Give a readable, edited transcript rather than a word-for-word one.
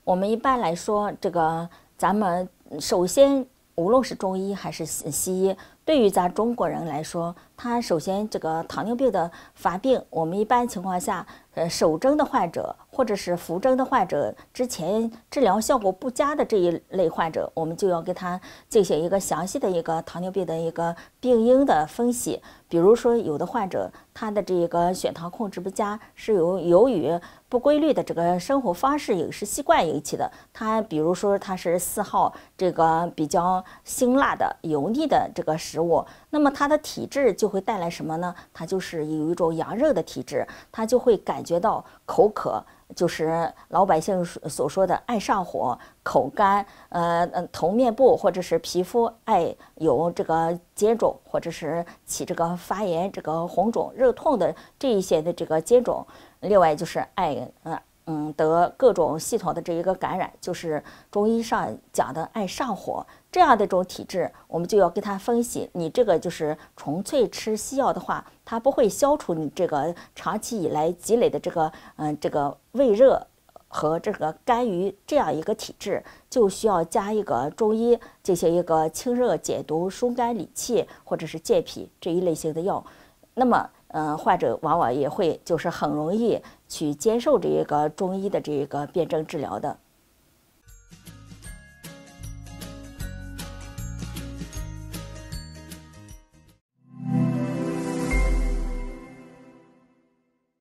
我们一般来说，这个咱们首先无论是中医还是西医，对于咱中国人来说，他首先这个糖尿病的发病，我们一般情况下，手诊的患者或者是扶诊的患者，之前治疗效果不佳的这一类患者，我们就要给他进行一个详细的一个糖尿病的一个病因的分析。比如说，有的患者他的这个血糖控制不佳，是由于不规律的这个生活方式、饮食习惯引起的。他比如说他是嗜好这个比较辛辣的、油腻的这个食物，那么他的体质就会带来什么呢？他就是有一种阳热的体质，他就会感觉到口渴。就是老百姓所说的爱上火、口干、头面部或者是皮肤爱有这个结肿，或者是起这个发炎、这个红肿、热痛的这一些的这个接种。另外就是爱得各种系统的这一个感染，就是中医上讲的爱上火这样的一种体质，我们就要给他分析，你这个就是纯粹吃西药的话，它不会消除你这个长期以来积累的这个胃热和这个肝郁这样一个体质，就需要加一个中医进行一个清热解毒、疏肝理气或者是健脾这一类型的药。那么患者往往也会就是很容易去接受这个中医的这个辨证治疗的。